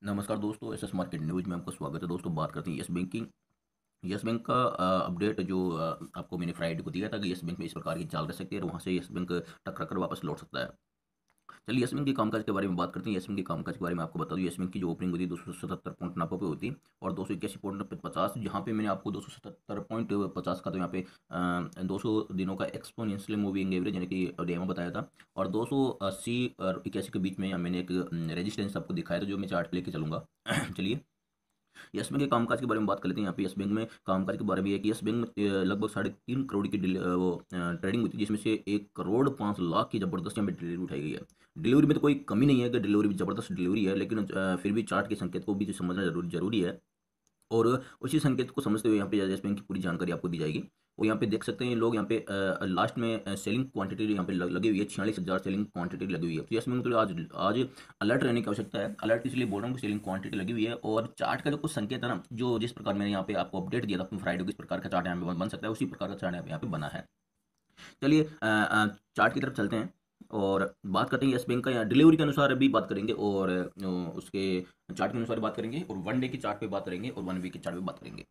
नमस्कार दोस्तों, SS market news में आपका स्वागत है। दोस्तों, बात करते हैं यस बैंक का अपडेट जो आपको मैंने फ्राइडे को दिया था कि यस बैंक में इस प्रकार की चाल रह सकती है और वहाँ से यस बैंक टकरा कर वापस लौट सकता है। चलिए यस बैंक के कामकाज के बारे में बात करते हैं। यस बैंक के कामकाज के बारे में आपको बता दूं, यस बैंक की जो ओपनिंग हुई थी 277.90 पे हुई थी और 281.50, जहाँ पे मैंने आपको 277.50 का तो यहाँ पे 200 दिनों का एक्सपोनेंशियल मूविंग एवरेज यानी कि डेमो बताया था और 280 और 81 के बीच में मैंने एक रेजिस्टेंस आपको दिखाया था जो मैं चार्ट पे लेके चलूँगा। चलिए यस बैंक के कामकाज के बारे में बात कर लेते हैं। यहाँ पे यस बैंक में कामकाज के बारे में है कि यस बैंक में लगभग 3.5 करोड़ की ट्रेडिंग हुई थी, जिसमें से 1 करोड़ 5 लाख की जबरदस्त यहाँ पे डिलीवरी उठाई गई है। डिलीवरी में तो कोई कमी नहीं है कि डिलीवरी भी जबरदस्त डिलीवरी है, लेकिन फिर भी चार्ट के संकेत को भी जो समझना जरूरी है और उसी संकेत को समझते हुए यहाँ पे यस बैंक की पूरी जानकारी आपको दी जाएगी। और यहाँ पे देख सकते हैं लोग यहाँ पे लास्ट में सेलिंग क्वांटिटी यहाँ पे लगी हुई है, 46,000 सेलिंग क्वांटिटी लगी हुई है। तो यस बैंक तो आज आज अलर्ट रहने की आवश्यकता है। अलर्ट इसलिए बोल रहा हूँ कि सेलिंग क्वांटिटी लगी हुई है और चार्ट का जो कुछ संकेत है ना, जो जिस प्रकार मैंने यहाँ पे आपको अपडेट दिया था अपने फ्राइडे को, इस प्रकार का चार्ट यहाँ पे बन सकता है, उसी प्रकार का चार्ट यहाँ पे बना है। चलिए चार्ट की तरफ चलते हैं और बात करते हैं यस बैंक का। यहाँ डिलीवरी के अनुसार अभी बात करेंगे और उसके चार्ट के अनुसार बात करेंगे और वन डे की चार्ट पे बात करेंगे और वन वीक की चार्ट पे बात करेंगे।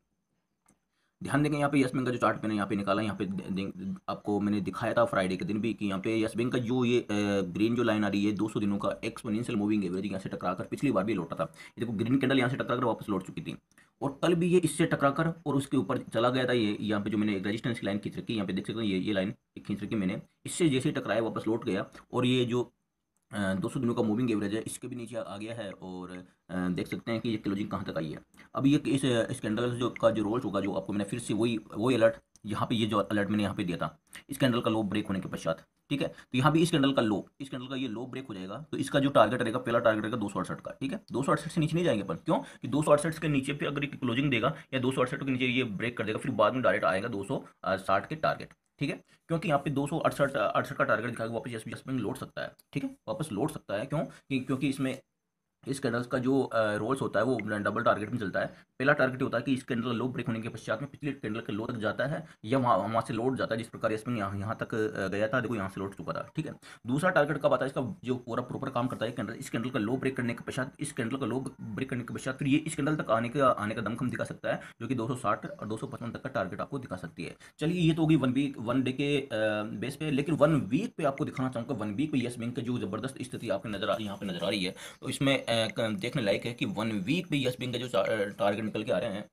ध्यान देंगे यहाँ पे यस बैंक का जो चार्ट मैंने यहाँ पे निकाला, यहाँ पे आपको मैंने दिखाया था फ्राइडे के दिन भी कि यहाँ पे यस बैंक का जो ये ग्रीन जो लाइन आ रही है 200 दिनों का एक्सपोनेंशियल मूविंग एवरेज यहाँ से टकराकर पिछली बार भी लौटा था। ये देखो ग्रीन कैंडल यहाँ से टकराकर वापस लौट चुकी थी और कल भी ये इससे टकराकर और उसके ऊपर चला गया था। ये यहाँ पे जो मैंने रेजिस्टेंस की लाइन खींच रखी है, यहाँ पे देख सकते हैं ये लाइन खींच रखी मैंने, इससे जैसे ही टकराया वापस लौट गया और ये जो 200 दिनों का मूविंग एवरेज है इसके भी नीचे आ गया है और देख सकते हैं कि ये क्लोजिंग कहाँ तक आई है। अब ये इस कैंडल जो का जो रोल्स होगा, जो आपको मैंने फिर से वही अलर्ट यहाँ पे, ये जो अलर्ट मैंने यहाँ पे दिया था इस कैंडल का लो ब्रेक होने के पश्चात, ठीक है, तो यहाँ भी इस कैंडल का ये लो ब्रेक हो जाएगा तो इसका जो टारगेट रहेगा, पहला टारगेट रहेगा 268 का, ठीक है। 268 से नीचे नहीं जाएंगे अपन, क्यों कि 268 के नीचे पे अगर क्लोजिंग देगा या 268 के नीचे ये ब्रेक कर देगा, फिर बाद में डायरेक्ट आएगा 260 के टारगेट, ठीक है। क्योंकि यहाँ पे 268 का टारगेट दिखा के वापस यस बैंक लौट सकता है, ठीक है, वापस लौट सकता है। क्यों क्योंकि इसमें इस कैंडल्स का जो रोल्स होता है वो डबल टारगेट में चलता है। पहला टारगेट होता है कि इस कैंडल का लो ब्रेक होने के पश्चात में पिछले कैंडल के लो तक जाता है या वहाँ से लौट जाता है, जिस प्रकार इसमें यहाँ तक गया था, देखो यहाँ से लौट चुका था, ठीक है। दूसरा टारगेट कब आता है, इसका जो पूरा प्रॉपर काम करता है कैंडल, इस कैंडल का लो ब्रेक करने के पश्चात, इस कैंडल का लो ब्रेक करने के पश्चात फिर ये इस कैंडल तक आने का दमखम दिखा सकता है, जो कि 260 और 255 तक का टारगेट आपको दिखा सकती है। चलिए ये तो होगी वन डे के बेस पे, लेकिन वन वीक पे आपको दिखाना चाहूँगा। वन वीक पे यस बैंक की जो जबरदस्त स्थिति आपको यहाँ पे नजर आ रही है, तो इसमें देखने लायक है कि वन वीक पे यस बैंक का जो टारगेट निकल के आ रहे हैं,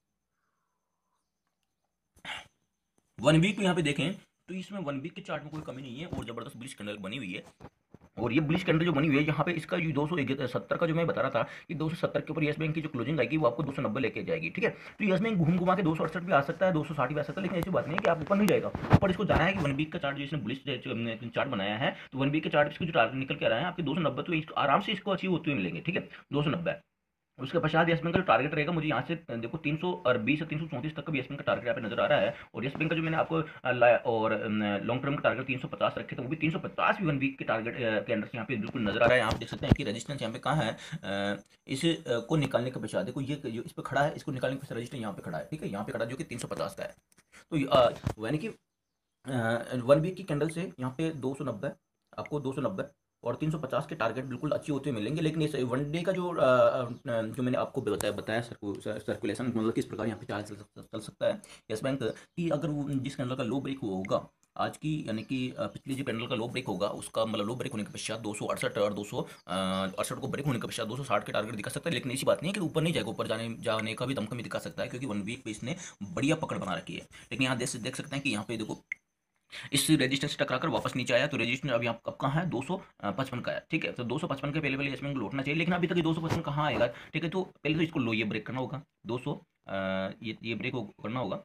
वन वीक पे यहाँ पे देखें तो इसमें वन वीक के चार्ट में कोई कमी नहीं है और जबरदस्त बुलिश कैंडल बनी हुई है। और ये बुलिश कैंडल जो बनी हुई है यहाँ पे, इसका जो 270 का जो मैं बता रहा था कि 270 के ऊपर यस बैंक की जो क्लोजिंग आएगी वो आपको 290 लेके जाएगी, ठीक है। तो यस बैंक घूम घुमा के 268 भी आ सकता है, 260 भी आ सकता है, लेकिन ऐसी बात नहीं है कि आप ऊपर नहीं जाएगा। ऊपर इसको जाना है कि वन वीक का चार्ट जो इसने बुलिश चार्ट बनाया है, तो वन वीक के चार्ट इसको जो टारगेट निकल के आ रहा है आपके 290, तो आराम से इसको अचीव होते हुए मिलेंगे, ठीक है, 290। उसके पश्चात यस बैंक का जो टारगेट रहेगा, मुझे यहाँ से देखो 320 से 334 तक का भी यस बैंक का टारगेट यहाँ पे नजर आ रहा है। और यस बैंक का जो मैंने आपको और लॉन्ग टर्म का टारगेट 350 रखे थे, वो भी 350 भी वन वीक के टारगेट के अंदर से यहाँ पे बिल्कुल नजर आ रहा है। आप देख सकते हैं कि रेजिस्टेंस यहाँ पे कहाँ है, इस को निकालने के पश्चात देखो ये जो इस पर खड़ा है, इसको निकालने के पश्चात रजिस्टेंस यहाँ पे खड़ा है, ठीक है, यहाँ पे खड़ा है, जो कि 350 का है। तो यानी कि वन वीक की कैंडल से यहाँ पे 290, आपको 290 और 350 के टारगेट बिल्कुल अच्छे होते हुए मिलेंगे। लेकिन इस वन डे का जो मैंने आपको बताया सर्कुलेशन, मतलब किस प्रकार यहाँ पे चाल चल सकता है यस बैंक कि अगर वो जिस कैंडल का लो ब्रेक होगा आज की, यानी कि पिछली जो कैंडल का लो ब्रेक होगा उसका मतलब लो ब्रेक होने के पश्चात 268 और 268 को ब्रेक होने के पश्चात 260 के टारगेट दिखा सकता है। लेकिन ऐसी बात नहीं है कि ऊपर नहीं जाएगा, ऊपर जाने का भी दमखम भी दिखा सकता है, क्योंकि वन वीक पे इसने बढ़िया पकड़ बना रखी है। लेकिन यहाँ देख सकते हैं कि यहाँ पे देखो इस रेजिस्टेंस से टकराकर वापस नीचे आया, तो रेजिस्टेंस अभी आप कब कहाँ है, 255 का है, ठीक है। तो 255 के पहले इसमें लौटना चाहिए, लेकिन अभी तक ये 255 कहाँ आएगा, ठीक है। तो पहले तो इसको लो ये ब्रेक करना होगा 200, ये ब्रेक करना होगा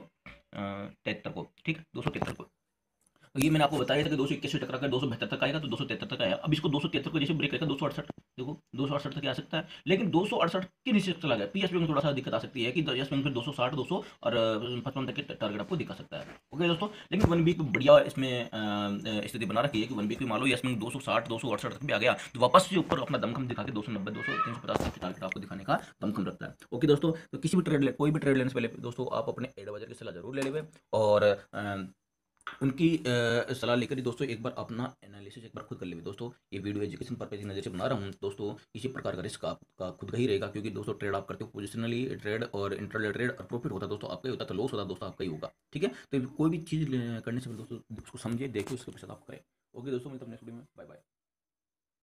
273 को, ठीक है, 273 को। तो ये मैंने आपको बताया था कि 221 से टकरा कर 272 तक आएगा, तो 273 तक आया। अब इसको 273 को जैसे ब्रेक करेगा 268, देखो 268 तक आ सकता है, लेकिन 268 के नीचे चला गया पीएस में थोड़ा सा दिक्कत आ सकती है कि यस में फिर 260 200 और 55 तक के टारगेट आपको दिखा सकता है। ओके दोस्तों, लेकिन वन वीक बढ़िया इसमें स्थिति बना रखी है कि वन वीक में मान लो यस में 260 268 तक भी आ गया, तो वापस से ऊपर अपना दमखम दिखा के 290 200 350 तक के टारगेट आपको दिखाने का दमखम रखता है। ओके दोस्तों, तो किसी भी कोई भी ट्रेड लेने से पहले दोस्तों आप अपने एडवाइजर की सलाह जरूर ले लेंगे और उनकी सलाह लेकर ही दोस्तों एक बार अपना एनालिसिस एक बार खुद कर लेंगे दोस्तों। ये वीडियो एजुकेशन पर्पज़ की नज़र से बना रहा हूँ दोस्तों। किसी प्रकार का रिस्क आपका खुद का ही रहेगा, क्योंकि दोस्तों ट्रेड आप करते हो पोजिशनली ट्रेड और इंट्राडे ट्रेड, और प्रॉफिट होता है दोस्तों आपका ही होता है, तो लॉस होता है दोस्तों आपका ही होगा। ठीक है, तो कोई भी चीज़ करने से पहले दोस्तों उसको समझिए, देखिए, उसके पश्चात आप करें। ओके दोस्तों, मिलते हैं नेक्स्ट वीडियो में। Bye bye.